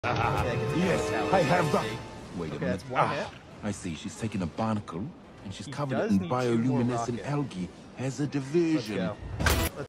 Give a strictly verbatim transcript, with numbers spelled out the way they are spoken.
Yes, I have that. Wait a Okay, minute. that's one hit. I see. She's taken a barnacle and she's He covered does it in need two more bioluminescent rockets. algae. Has a Let's diversion. go.